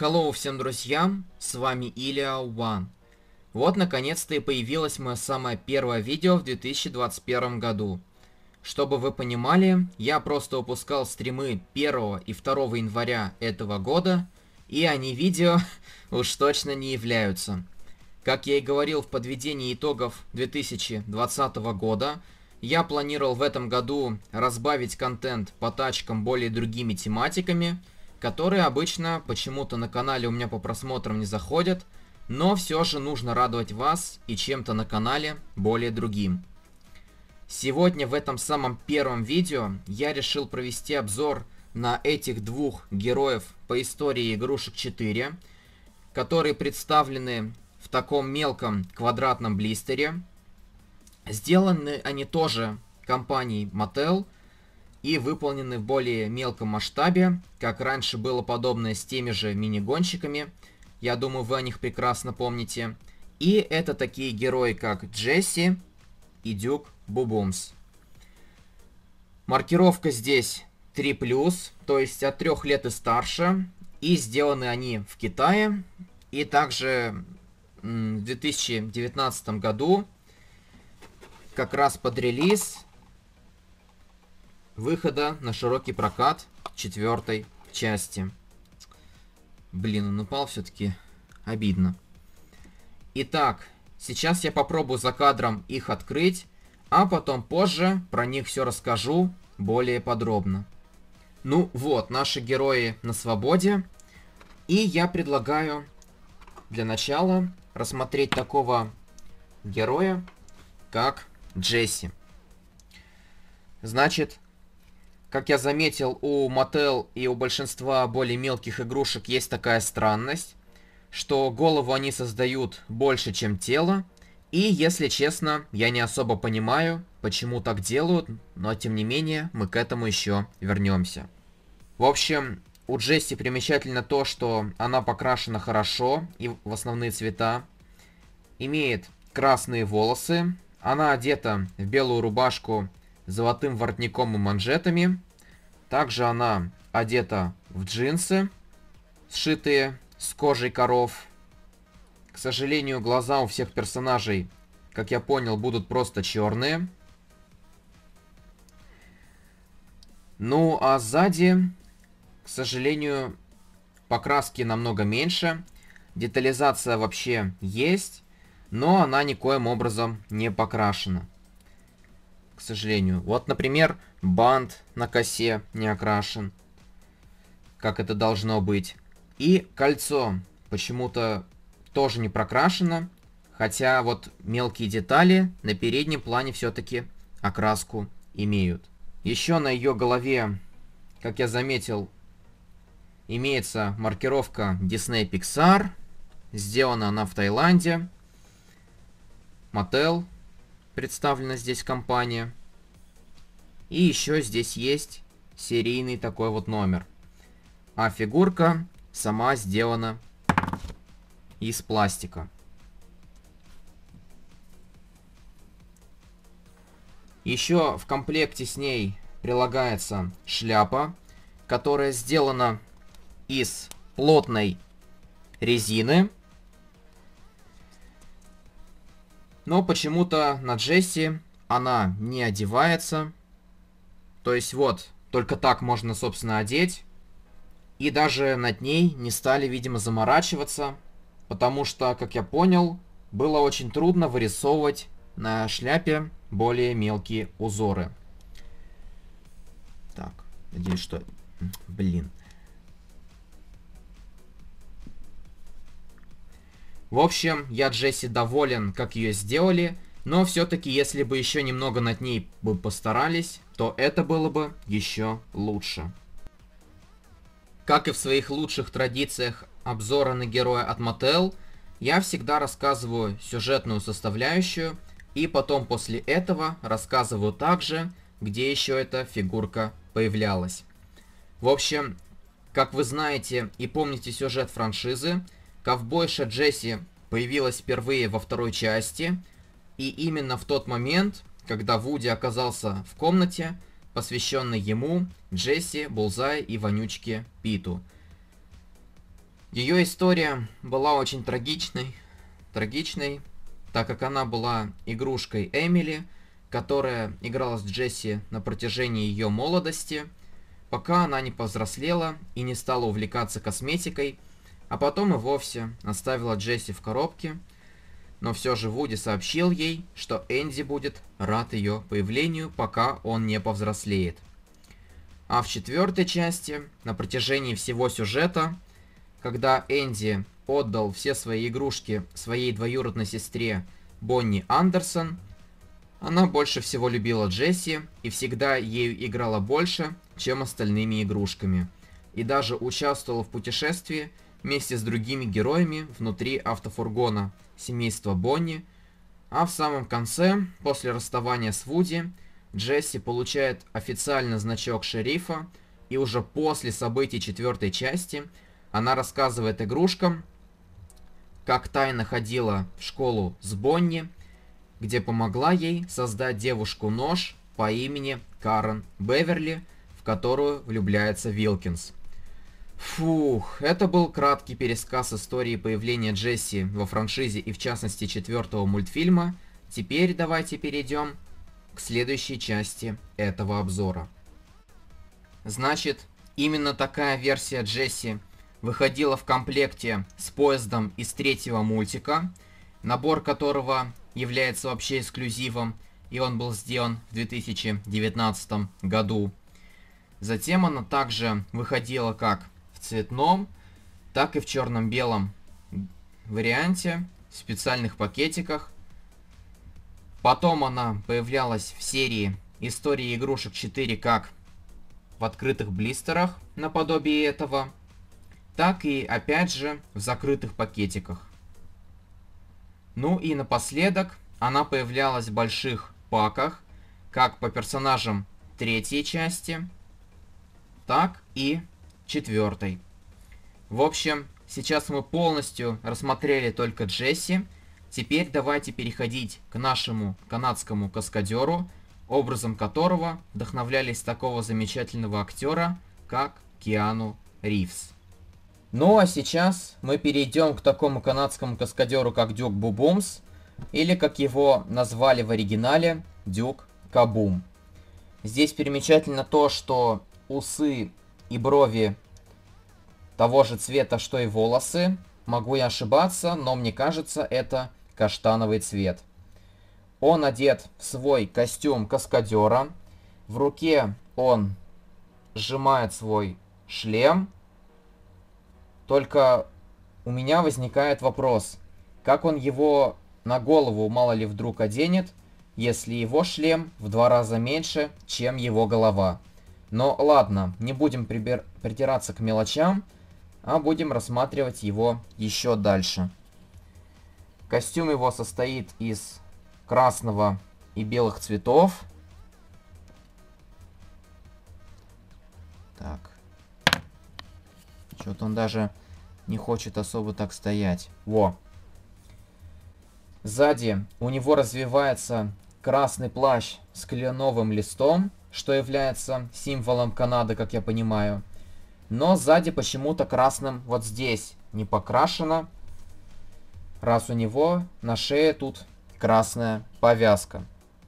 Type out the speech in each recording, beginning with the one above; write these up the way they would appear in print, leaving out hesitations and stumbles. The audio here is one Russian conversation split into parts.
Hello всем друзьям, с вами Илья One. Вот наконец-то и появилось мое самое первое видео в 2021 году. Чтобы вы понимали, я просто выпускал стримы 1 и 2 января этого года, и они видео уж точно не являются. Как я и говорил в подведении итогов 2020 года, я планировал в этом году разбавить контент по тачкам более другими тематиками, которые обычно почему-то на канале у меня по просмотрам не заходят, но все же нужно радовать вас и чем-то на канале более другим. Сегодня в этом самом первом видео я решил провести обзор на этих двух героев по истории игрушек 4, которые представлены в таком мелком квадратном блистере. Сделаны они тоже компанией Mattel и выполнены в более мелком масштабе, как раньше было подобное с теми же мини-гонщиками. Я думаю, вы о них прекрасно помните. И это такие герои, как Джесси и Дюк Бубумс. Маркировка здесь 3+, то есть от 3 лет и старше. И сделаны они в Китае. И также в 2019 году, как раз под релиз выхода на широкий прокат 4-й части. Блин, он упал все-таки. Обидно. Итак, сейчас я попробую за кадром их открыть, а потом позже про них все расскажу более подробно. Ну вот, наши герои на свободе. И я предлагаю для начала рассмотреть такого героя, как Джесси. Значит, как я заметил, у Mattel и у большинства более мелких игрушек есть такая странность, что голову они создают больше, чем тело. И, если честно, я не особо понимаю, почему так делают, но тем не менее мы к этому еще вернемся. В общем, у Джесси примечательно то, что она покрашена хорошо и в основные цвета, имеет красные волосы, она одета в белую рубашку с золотым воротником и манжетами. Также она одета в джинсы, сшитые с кожей коров. К сожалению, глаза у всех персонажей, как я понял, будут просто черные. Ну а сзади, к сожалению, покраски намного меньше. Детализация вообще есть, но она никоим образом не покрашена. К сожалению. Вот, например, бант на косе не окрашен, как это должно быть. И кольцо почему-то тоже не прокрашено, хотя вот мелкие детали на переднем плане все-таки окраску имеют. Еще на ее голове, как я заметил, имеется маркировка Disney Pixar. Сделана она в Таиланде. Mattel представлена здесь компания. И еще здесь есть серийный такой вот номер. А фигурка сама сделана из пластика. Еще в комплекте с ней прилагается шляпа, которая сделана из плотной резины. Но почему-то на Джесси она не одевается. То есть вот, только так можно, собственно, одеть. И даже над ней не стали, видимо, заморачиваться. Потому что, как я понял, было очень трудно вырисовывать на шляпе более мелкие узоры. Так, надеюсь, что... Блин. В общем, я Джесси доволен, как ее сделали, но все-таки, если бы еще немного над ней бы постарались, то это было бы еще лучше. Как и в своих лучших традициях обзора на героя от Mattel, я всегда рассказываю сюжетную составляющую, и потом после этого рассказываю также, где еще эта фигурка появлялась. В общем, как вы знаете и помните сюжет франшизы, ковбойша Джесси появилась впервые во 2-й части, и именно в тот момент, когда Вуди оказался в комнате, посвященной ему, Джесси, Булзай и вонючке Питу. Ее история была очень трагичной, так как она была игрушкой Эмили, которая играла с Джесси на протяжении ее молодости, пока она не повзрослела и не стала увлекаться косметикой, а потом и вовсе оставила Джесси в коробке, но все же Вуди сообщил ей, что Энди будет рад ее появлению, пока он не повзрослеет. А в четвертой части, на протяжении всего сюжета, когда Энди отдал все свои игрушки своей двоюродной сестре Бонни Андерсон, она больше всего любила Джесси и всегда ею играла больше, чем остальными игрушками, и даже участвовала в путешествии вместе с другими героями внутри автофургона семейства Бонни, а в самом конце, после расставания с Вуди, Джесси получает официально значок шерифа, и уже после событий четвертой части она рассказывает игрушкам, как тайно ходила в школу с Бонни, где помогла ей создать девушку-нож по имени Карен Беверли, в которую влюбляется Вилкинс. Фух, это был краткий пересказ истории появления Джесси во франшизе и в частности четвертого мультфильма. Теперь давайте перейдем к следующей части этого обзора. Значит, именно такая версия Джесси выходила в комплекте с поездом из третьего мультика, набор которого является вообще эксклюзивом, и он был сделан в 2019 году. Затем она также выходила как в цветном, так и в черно-белом варианте, в специальных пакетиках. Потом она появлялась в серии «Истории игрушек 4» как в открытых блистерах, наподобие этого, так и опять же в закрытых пакетиках. Ну и напоследок она появлялась в больших паках, как по персонажам третьей части, так и четвертой. В общем, сейчас мы полностью рассмотрели только Джесси. Теперь давайте переходить к нашему канадскому каскадеру, образом которого вдохновлялись такого замечательного актера, как Киану Ривз. Ну а сейчас мы перейдем к такому канадскому каскадеру, как Дюк Бубумс, или как его назвали в оригинале, Дюк Кабум. Здесь примечательно то, что усы и брови того же цвета, что и волосы. Могу я ошибаться, но мне кажется, это каштановый цвет. Он одет в свой костюм каскадера. В руке он сжимает свой шлем. Только у меня возникает вопрос, как он его на голову мало ли вдруг оденет, если его шлем в 2 раза меньше, чем его голова. Но ладно, не будем придираться к мелочам, а будем рассматривать его еще дальше. Костюм его состоит из красного и белых цветов. Так. Что-то он даже не хочет особо так стоять. Во. Сзади у него развивается красный плащ с кленовым листом, что является символом Канады, как я понимаю. Но сзади почему-то красным вот здесь не покрашено, раз у него на шее тут красная повязка.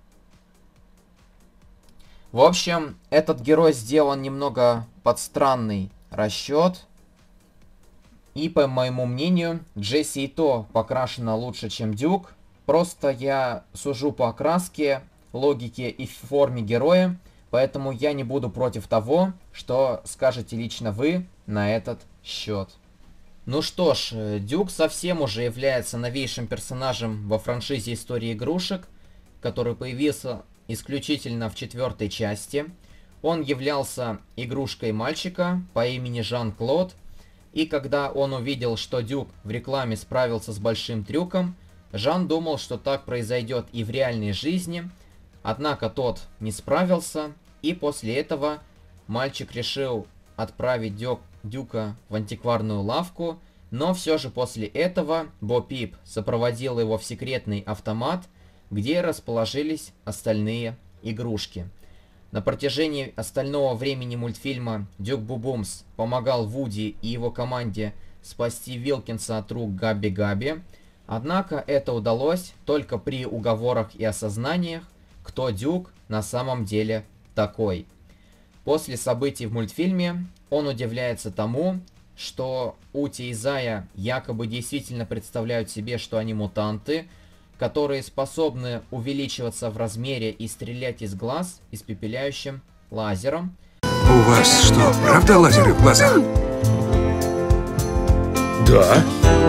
В общем, этот герой сделан немного под странный расчет. И по моему мнению, Джесси и то покрашена лучше, чем Дюк. Просто я сужу по окраске, логике и форме героя, поэтому я не буду против того, что скажете лично вы на этот счет. Ну что ж, Дюк совсем уже является новейшим персонажем во франшизе истории игрушек, который появился исключительно в 4-й части. Он являлся игрушкой мальчика по имени Жан-Клод, и когда он увидел, что Дюк в рекламе справился с большим трюком, Жан думал, что так произойдет и в реальной жизни, однако тот не справился, и после этого мальчик решил отправить Дюка в антикварную лавку, но все же после этого Бо Пип сопроводил его в секретный автомат, где расположились остальные игрушки. На протяжении остального времени мультфильма Дюк Бубумс помогал Вуди и его команде спасти Вилкинса от рук Габи-Габи. Однако это удалось только при уговорах и осознаниях, кто Дюк на самом деле такой. После событий в мультфильме он удивляется тому, что Ути и Зая якобы действительно представляют себе, что они мутанты, которые способны увеличиваться в размере и стрелять из глаз испепеляющим лазером. У вас что, правда лазеры в глазах? Да.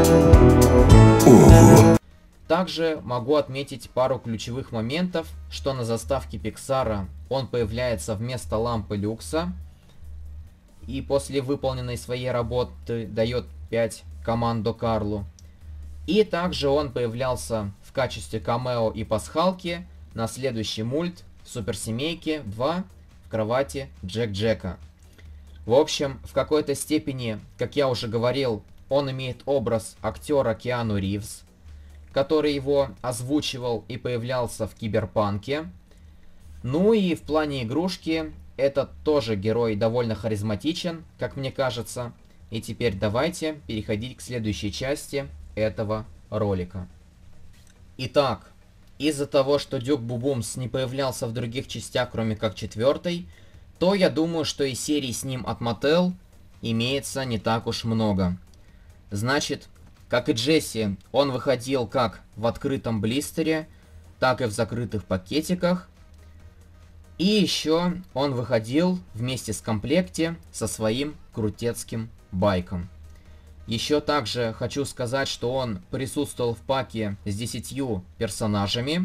Ого. Также могу отметить пару ключевых моментов, что на заставке Пиксара он появляется вместо лампы люкса, и после выполненной своей работы дает 5 команду Карлу. И также он появлялся в качестве камео и пасхалки на следующий мульт в Суперсемейке 2 в кровати Джек-Джека. В общем, в какой-то степени, как я уже говорил, он имеет образ актера Киану Ривз, который его озвучивал и появлялся в Киберпанке. Ну и в плане игрушки, этот тоже герой довольно харизматичен, как мне кажется. И теперь давайте переходить к следующей части этого ролика. Итак, из-за того, что Дюк Бубумс не появлялся в других частях, кроме как 4, то я думаю, что и серий с ним от Mattel имеется не так уж много. Значит, как и Джесси, он выходил как в открытом блистере, так и в закрытых пакетиках. И еще он выходил вместе с комплекте со своим крутецким байком. Еще также хочу сказать, что он присутствовал в паке с 10 персонажами.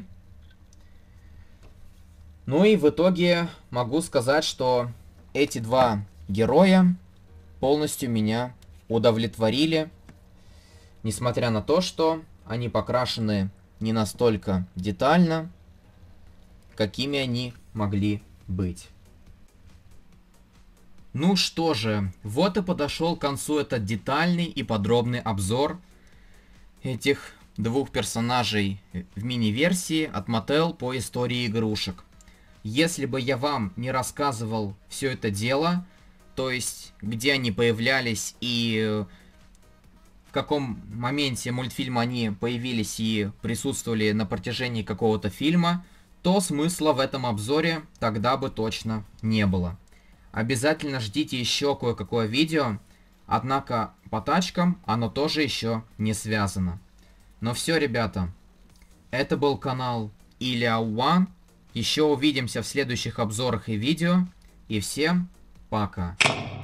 Ну и в итоге могу сказать, что эти два героя полностью меня удовлетворили. Несмотря на то, что они покрашены не настолько детально, какими они могли быть. Ну что же, вот и подошел к концу этот детальный и подробный обзор этих двух персонажей в мини-версии от Mattel по истории игрушек. Если бы я вам не рассказывал все это дело, то есть где они появлялись и в каком моменте мультфильма они появились и присутствовали на протяжении какого-то фильма, то смысла в этом обзоре тогда бы точно не было. Обязательно ждите еще кое-какое видео, однако по тачкам оно тоже еще не связано. Но все, ребята, это был канал Iliya One. Еще увидимся в следующих обзорах и видео. И всем пока.